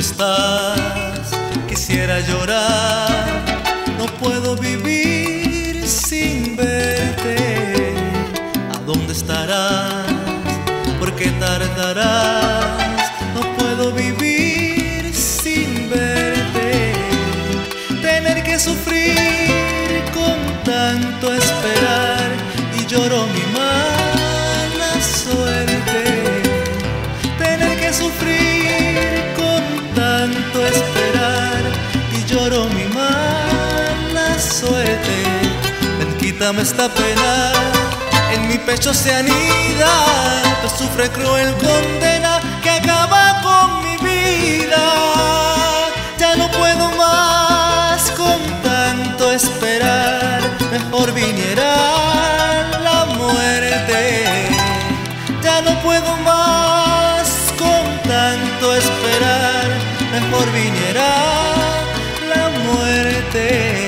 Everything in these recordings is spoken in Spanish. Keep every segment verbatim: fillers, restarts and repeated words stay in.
estás? Quisiera llorar, no puedo vivir sin verte. ¿A dónde estarás? ¿Por qué tardarás? No puedo vivir sin verte. Tener que sufrir con tanto esperar, y lloro mi mala suerte. Tener que sufrir con tanto esperar, y lloro mi mala suerte. Ven, quítame esta pena, en mi pecho se anida, pues sufre cruel condena que acaba con mi vida. Ya no puedo más con tanto esperar, mejor viniera la muerte. Ya no puedo más con tanto esperar, mejor viniera la muerte.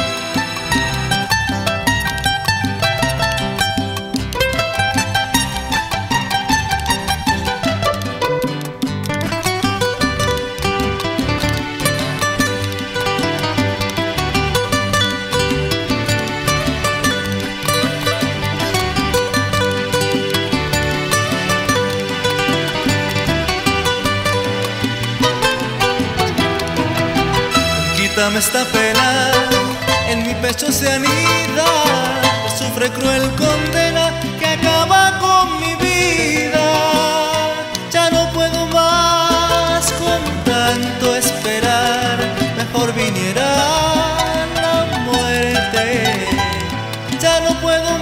Quítame esta pena, en mi pecho se anida, sufre cruel condena que acaba con mi vida. Ya no puedo más con tanto esperar, mejor viniera la muerte. Ya no puedo